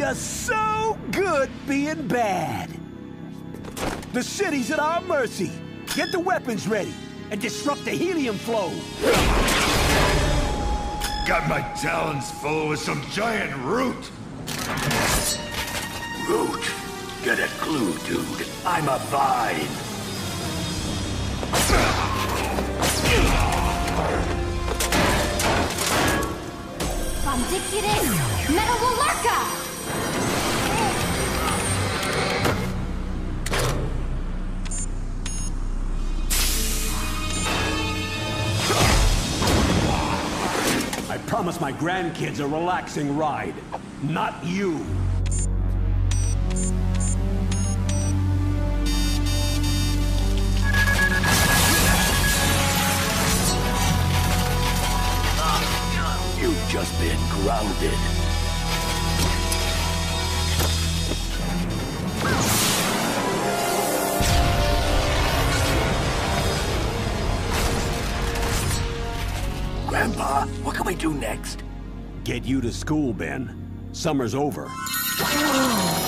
just so good being bad. The city's at our mercy. Get the weapons ready and disrupt the helium flow. Got my talons full with some giant root. Root? Get a clue, dude. I'm a vine. Bandiculis Metalurca! I promise my grandkids a relaxing ride. Not you. You've just been grounded. Grandpa, what can we do next? Get you to school, Ben. Summer's over.